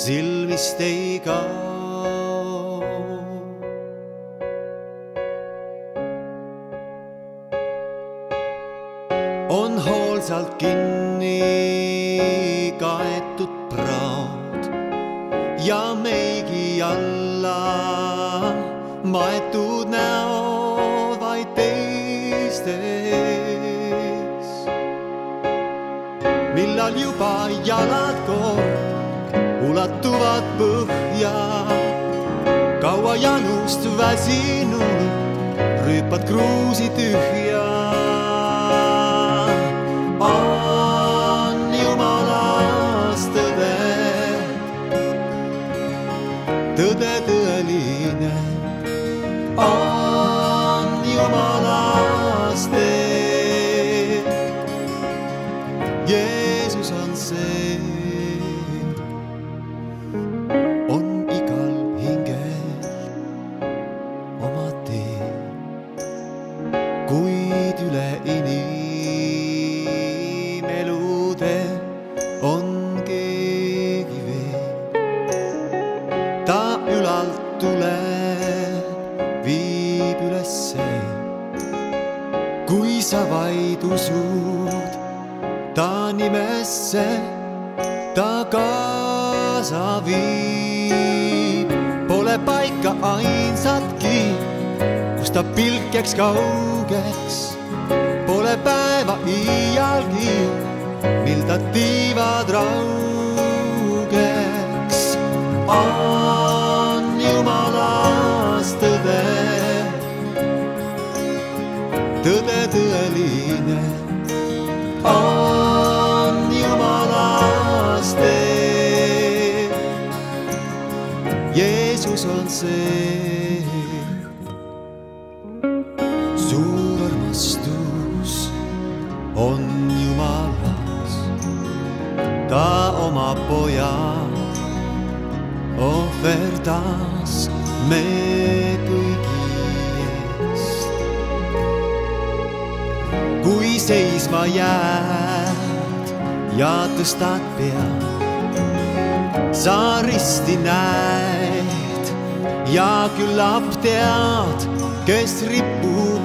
silmist ei kao. On hoolsalt kinni kaetud praod ja meigi alla maetud näod vaid teistes. Millal juba jalad kord ulatuvad põhja, kaua janust väsinud rüüpad kruusi tühja. On Jumalast tõde, tõde tõeline. On Jumalast tee, Jeesus on see. On igal hingel oma tee, kuid üle inimelude on keegi veel. Ta ülalt tuleb, viib ülesse, kui sa vaid usud ta nimesse, ta kaasa viib. Pole paika ainsatki, kus ta pilk jääks kaugeks. Pole päeva iialgi, mil ta tiivad raugeks. On Jumalast tõde, tõde tõeline. On Jumalast tee, Jeesus on see. Suur armastus on Jumalas, ta oma poja ohverdas me kõigi eest. Kui seisma jääd ja tõstad pead, sa risti näed ja küllap tead, kes ripub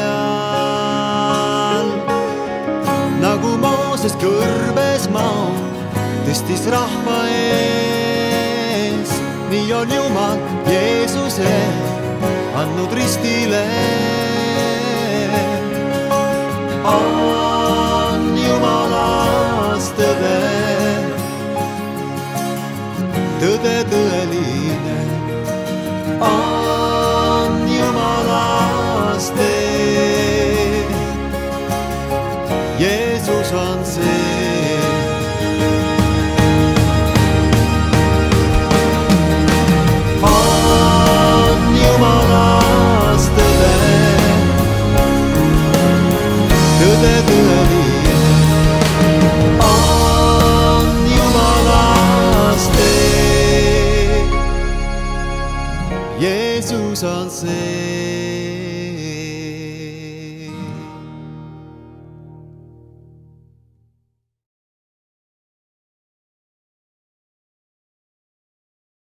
seal. Nagu Mooses kõrbes maa tõstis rahva ees, nii on Jumal Jeesuse andnud ristile. On Jumalast tõde, tõde tõeline. On Jumalast tee, Jeesus on see. On Jumalast tõde, tõde tõeline. On Jumalast tee, Jeesus on see.